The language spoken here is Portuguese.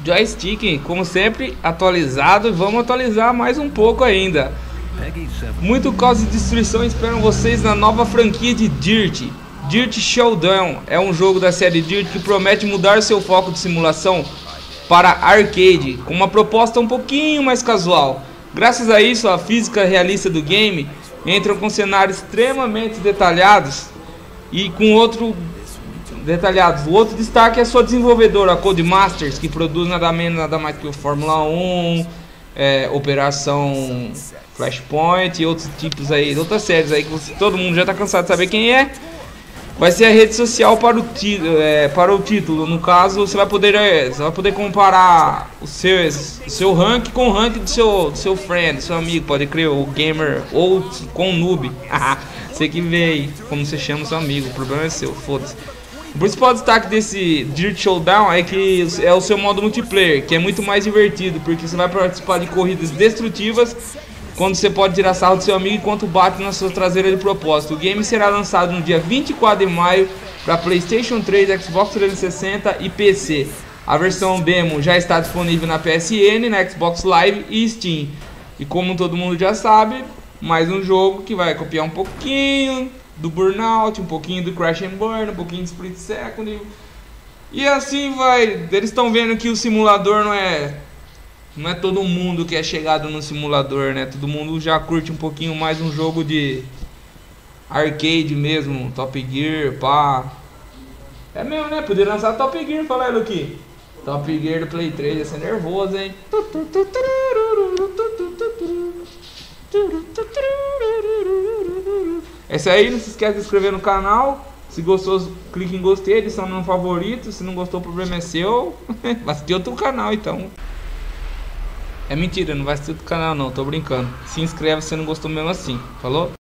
Joystick, como sempre, atualizado, e vamos atualizar mais um pouco ainda. Muito caos e destruição esperam vocês na nova franquia de Dirt. Dirt Showdown é um jogo da série Dirt que promete mudar seu foco de simulação para arcade, com uma proposta um pouquinho mais casual. Graças a isso, a física realista do game entra com cenários extremamente detalhados e com outro O outro destaque é a sua desenvolvedora, a Codemasters, que produz nada menos nada mais que o Fórmula 1, Operação Flashpoint e outros tipos aí, outras séries aí que todo mundo já está cansado de saber quem é. Vai ser a rede social para o título. No caso, você vai poder comparar o seu rank com o rank do seu friend, do seu amigo, pode crer, o gamer, ou com o noob. Você que vê aí como você chama o seu amigo, o problema é seu, foda-se. O principal destaque desse Dirt Showdown é que é o seu modo multiplayer, que é muito mais divertido, porque você vai participar de corridas destrutivas, quando você pode tirar sarro do seu amigo enquanto bate na sua traseira de propósito. O game será lançado no dia 24 de maio para PlayStation 3, Xbox 360 e PC. A versão demo já está disponível na PSN, na Xbox Live e Steam. E como todo mundo já sabe, mais um jogo que vai copiar um pouquinho do Burnout, um pouquinho do Crash and Burn, um pouquinho de Split Second. E assim vai. Eles estão vendo que o simulador não é todo mundo que é chegado no simulador, né? Todo mundo já curte um pouquinho mais um jogo de arcade mesmo, Top Gear, pá. É mesmo, né? Podia lançar Top Gear, fala aí, Luqui. Top Gear do Play 3, ia ser nervoso, hein? É isso aí, não se esquece de se inscrever no canal. Se gostou, clique em gostei, adicione no favorito. Se não gostou, o problema é seu. Vai assistir outro canal, então. É mentira, não vai assistir outro canal não, tô brincando. Se inscreve se não gostou mesmo assim, falou?